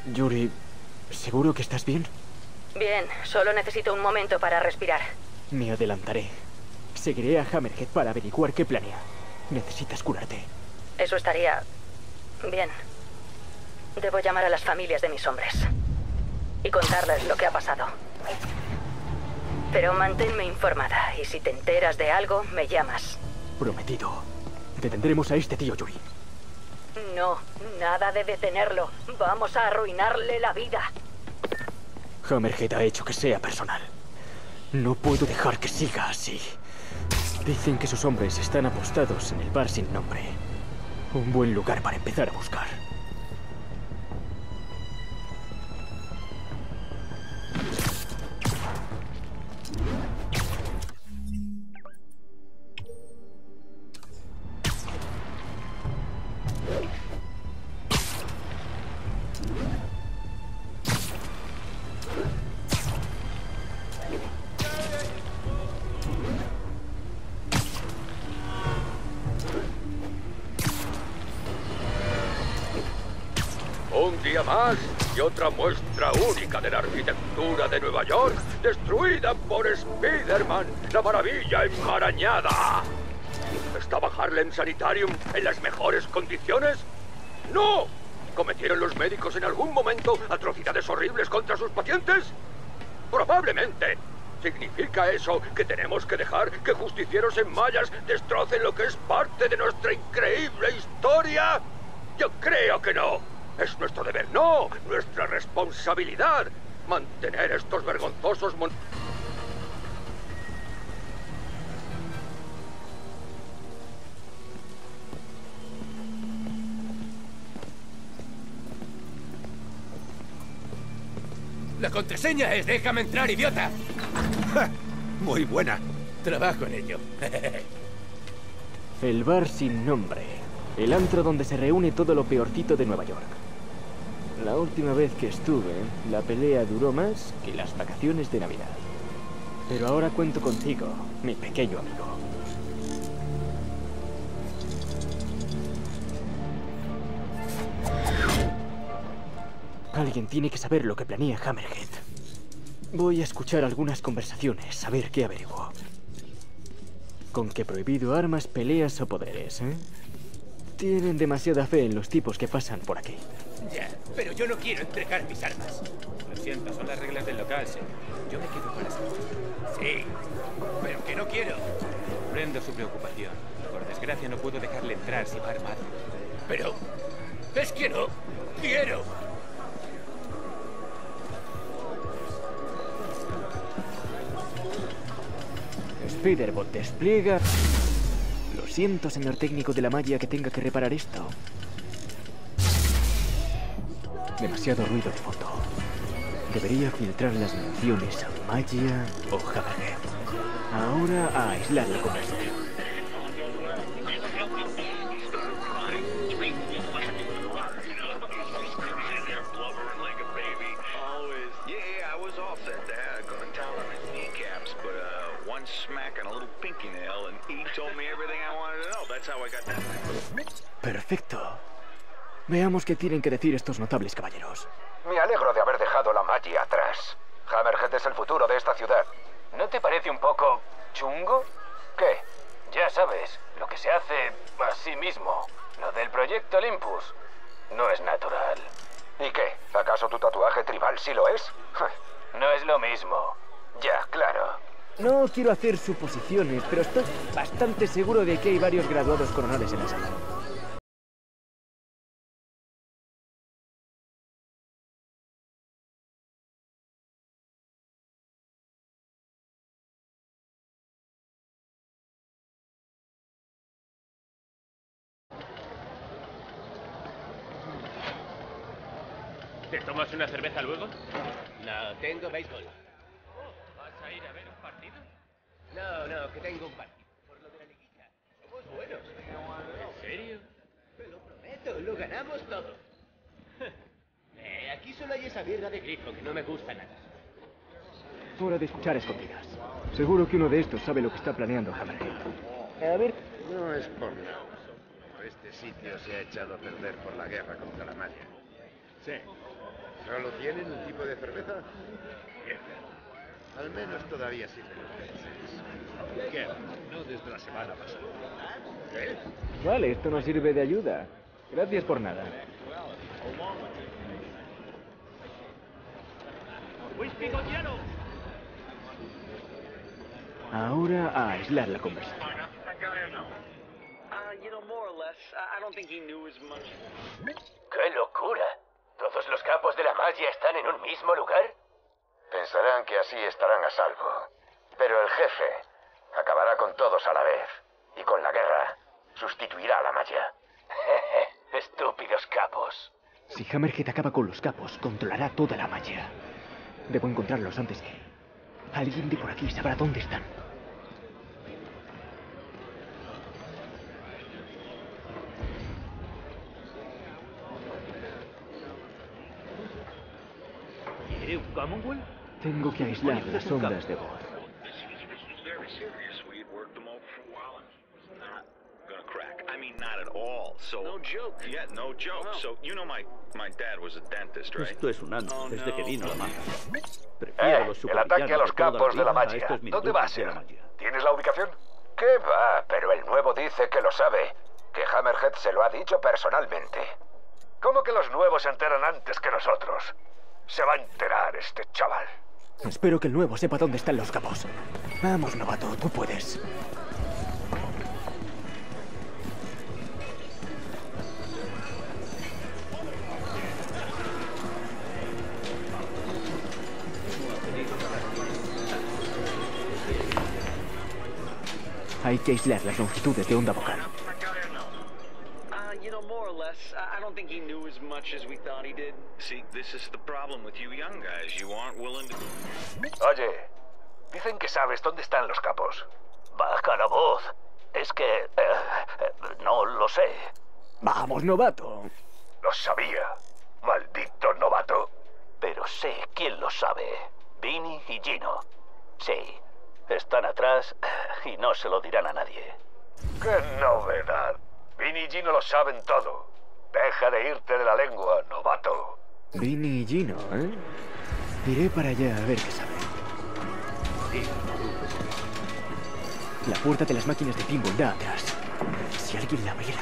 Yuri, ¿seguro que estás bien? Bien, solo necesito un momento para respirar. Me adelantaré. Seguiré a Hammerhead para averiguar qué planea. Necesitas curarte. Eso estaría... bien. Debo llamar a las familias de mis hombres y contarles lo que ha pasado. Pero manténme informada, y si te enteras de algo, me llamas. Prometido. Detendremos a este tío Yuri. No, nada de detenerlo. Vamos a arruinarle la vida. Hammerhead ha hecho que sea personal. No puedo dejar que siga así. Dicen que sus hombres están apostados en el bar sin nombre. Un buen lugar para empezar a buscar. Un día más y otra muestra única de la arquitectura de Nueva York, destruida por Spider-Man, la maravilla enmarañada. ¿Estaba Harlem Sanitarium en las mejores condiciones? ¡No! ¿Cometieron los médicos en algún momento atrocidades horribles contra sus pacientes? Probablemente. ¿Significa eso que tenemos que dejar que justicieros en mallas destrocen lo que es parte de nuestra increíble historia? Yo creo que no. Es nuestro deber, no, nuestra responsabilidad, mantener estos vergonzosos La contraseña es déjame entrar, idiota. ¡Ja! Muy buena. Trabajo en ello. El bar sin nombre. El antro donde se reúne todo lo peorcito de Nueva York. La última vez que estuve, la pelea duró más que las vacaciones de Navidad. Pero ahora cuento contigo, mi pequeño amigo. Alguien tiene que saber lo que planea Hammerhead. Voy a escuchar algunas conversaciones, a ver qué averiguo. Con que prohibido armas, peleas o poderes, ¿eh? Tienen demasiada fe en los tipos que pasan por aquí. Ya, pero yo no quiero entregar mis armas. Lo siento, son las reglas del local, señor. Yo me quedo para escuchar. Sí, pero que no quiero. Comprendo su preocupación. Por desgracia no puedo dejarle entrar si va armado. Pero... es que no quiero. Spider-Bot despliega... Lo siento, señor técnico de la malla, que tenga que reparar esto. Demasiado ruido de fondo. Debería filtrar las menciones a Magia o Hammerhead. Ahora a aislar la conversación. Perfecto. Veamos qué tienen que decir estos notables caballeros. Me alegro de haber dejado la magia atrás. Hammerhead es el futuro de esta ciudad. ¿No te parece un poco chungo? ¿Qué? Ya sabes, lo que se hace a sí mismo. Lo del proyecto Olympus. No es natural. ¿Y qué? ¿Acaso tu tatuaje tribal sí lo es? No es lo mismo. Ya, claro. No quiero hacer suposiciones, pero estoy bastante seguro de que hay varios graduados coronales en el salón. ¿Te tomas una cerveza luego? No, tengo béisbol. ¿Vas a ir a ver un partido? No, que tengo un partido. Por lo de la liguilla. Somos buenos. ¿En serio? Te lo prometo, lo ganamos todo. Aquí solo hay esa mierda de grifo que no me gusta nada. Hora de escuchar escondidas. Seguro que uno de estos sabe lo que está planeando Hammerhead. A ver... No es por nada. Este sitio se ha echado a perder por la guerra contra la magia. Sí. ¿Solo tienen un tipo de cerveza? Al menos todavía sirven los peces. ¿Qué? No desde la semana pasada. ¿Qué? Vale, esto no sirve de ayuda. Gracias por nada. Ahora a aislar la conversación. ¡Qué locura! ¿Todos los capos de la magia están en un mismo lugar? Pensarán que así estarán a salvo. Pero el jefe acabará con todos a la vez. Y con la guerra sustituirá a la magia. Estúpidos capos. Si Hammerhead acaba con los capos, controlará toda la magia. Debo encontrarlos antes que... Alguien de por aquí sabrá dónde están. ¿Quiere un Commonwealth? Tengo que aislar las ondas de voz. No joke. Yeah, no joke. So, you know my dad was a dentist, right? Esto es un ano, desde que vino la magia. Prefiero los el ataque a los capos de la magia. estos ¿Dónde va a minutos de ser? la magia. ¿Tienes la ubicación? ¿Qué va? Pero el nuevo dice que lo sabe. Que Hammerhead se lo ha dicho personalmente. ¿Cómo que los nuevos se enteran antes que nosotros? Se va a enterar este chaval. Espero que el nuevo sepa dónde están los capos. Vamos, novato, tú puedes. Hay que aislar las longitudes de onda vocal. More or less. I don't think he knew as much as we thought he did. See, this is the problem with you young guys. You aren't willing to... Oye, dicen que sabes dónde están los capos. Baja la voz. Es que... no lo sé. Vamos, novato. Lo sabía. Maldito novato. Pero sé quién lo sabe. Vinny y Gino. Sí. Están atrás y no se lo dirán a nadie. ¡Qué novedad! Vinny y Gino lo saben todo. Deja de irte de la lengua, novato. Vinny y Gino, ¿eh? Iré para allá a ver qué saben. La puerta de las máquinas de pinball da atrás. Si alguien la abriera...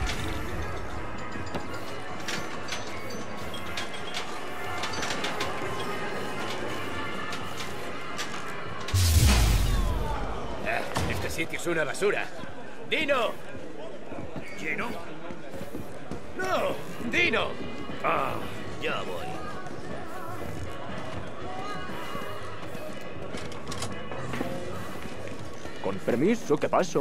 Este sitio es una basura. ¡Dino! ¿Gino? ¡No! ¡Dino! Ah, ya voy. Con permiso, ¿qué pasó?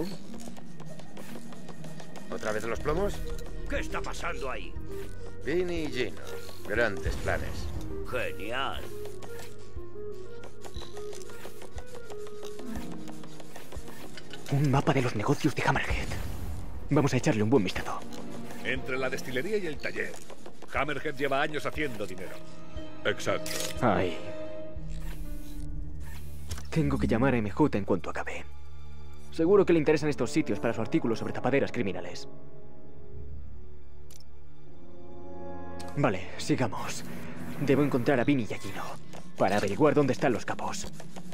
¿Otra vez los plomos? ¿Qué está pasando ahí? Vinny y Gino. Grandes planes. Genial. Un mapa de los negocios de Hammerhead. Vamos a echarle un buen vistazo. Entre la destilería y el taller, Hammerhead lleva años haciendo dinero. Exacto. Ay. Tengo que llamar a MJ en cuanto acabe. Seguro que le interesan estos sitios para su artículo sobre tapaderas criminales. Vale, sigamos. Debo encontrar a Vinny y a Gino para averiguar dónde están los capos.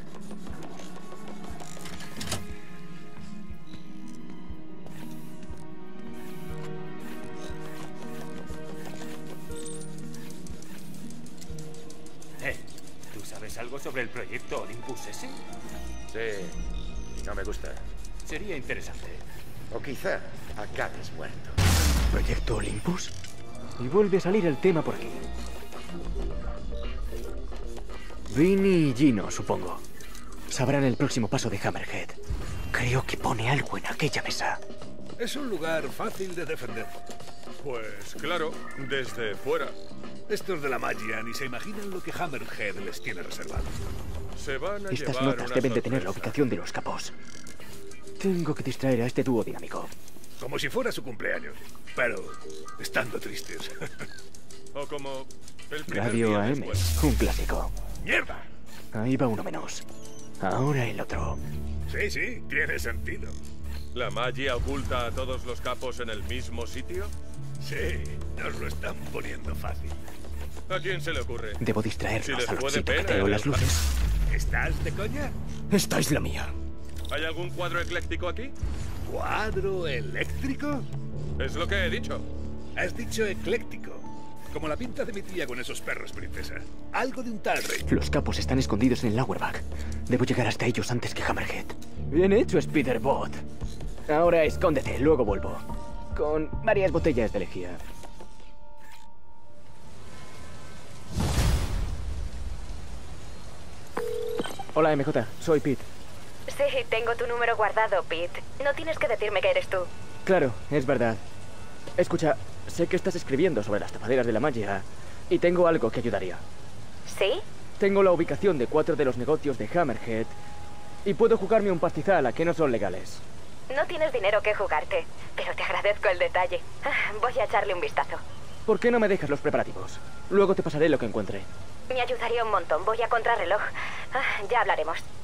¿Tú sabes algo sobre el proyecto Olympus ese? Sí, y no me gusta. Sería interesante. O quizá acabes muerto. ¿Proyecto Olympus? Y vuelve a salir el tema por aquí. Vinny y Gino, supongo. Sabrán el próximo paso de Hammerhead. Creo que pone algo en aquella mesa. Es un lugar fácil de defender. Pues claro, desde fuera. Estos de la magia ni se imaginan lo que Hammerhead les tiene reservado. Se van a Estas llevar notas una deben de tener la sorpresa. ubicación de los capos. Tengo que distraer a este dúo dinámico. Como si fuera su cumpleaños, pero estando tristes. O como el primer Radio día de AM, escuela. un clásico. ¡Mierda! Ahí va uno menos. Ahora el otro. Sí, sí, tiene sentido. ¿La magia oculta a todos los capos en el mismo sitio? Sí, nos lo están poniendo fácil. ¿A quién se le ocurre? Debo distraerlos Si les a los puede que pena en en las el luces. ¿Estás de coña? Esta es la mía. ¿Hay algún cuadro ecléctico aquí? ¿Cuadro eléctrico? Es lo que he dicho. Has dicho ecléctico. Como la pinta de mi tía con esos perros, princesa. Algo de un tal rey. Los capos están escondidos en el Lowerback. Debo llegar hasta ellos antes que Hammerhead. Bien hecho, Spiderbot. Ahora escóndete, luego vuelvo. Con varias botellas de lejía. Hola, MJ. Soy Pete. Sí, tengo tu número guardado, Pete. No tienes que decirme que eres tú. Claro, es verdad. Escucha, sé que estás escribiendo sobre las tapaderas de la magia y tengo algo que ayudaría. ¿Sí? Tengo la ubicación de 4 de los negocios de Hammerhead y puedo jugarme un pastizal a que no son legales. No tienes dinero que jugarte, pero te agradezco el detalle. Voy a echarle un vistazo. ¿Por qué no me dejas los preparativos? Luego te pasaré lo que encuentre. Me ayudaría un montón. Voy a contrarreloj. Ya hablaremos.